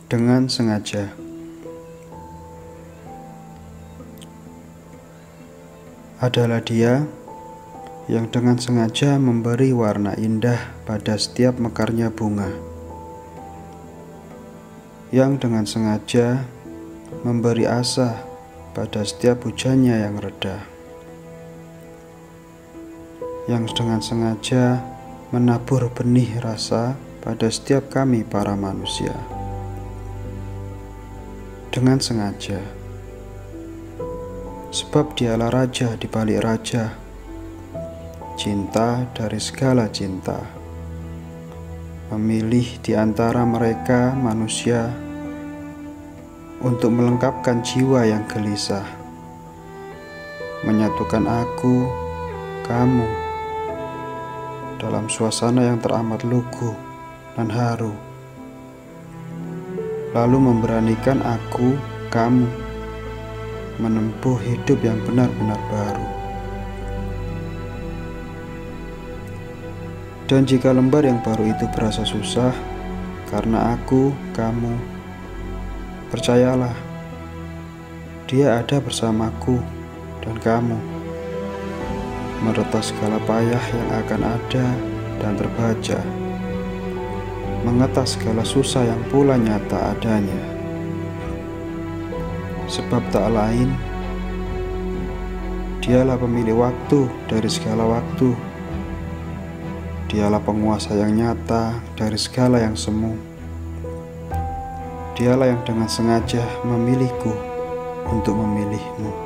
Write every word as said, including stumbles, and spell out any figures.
dengan sengaja. Adalah dia yang dengan sengaja memberi warna indah pada setiap mekarnya bunga, yang dengan sengaja memberi asa pada setiap hujannya yang reda, yang dengan sengaja menabur benih rasa pada setiap kami para manusia. Dengan sengaja, sebab dialah raja di balik raja, cinta dari segala cinta, memilih di antara mereka manusia untuk melengkapkan jiwa yang gelisah, menyatukan aku, kamu, dalam suasana yang teramat lugu dan haru, lalu memberanikan aku, kamu, menempuh hidup yang benar-benar baru. Dan jika lembar yang baru itu berasa susah, karena aku, kamu, percayalah, dia ada bersamaku dan kamu, meretas segala payah yang akan ada dan terbaca, mengetas segala susah yang pula nyata adanya. Sebab tak lain, dialah pemilik waktu dari segala waktu, dialah penguasa yang nyata dari segala yang semu, dialah yang dengan sengaja memilihku untuk memilihmu.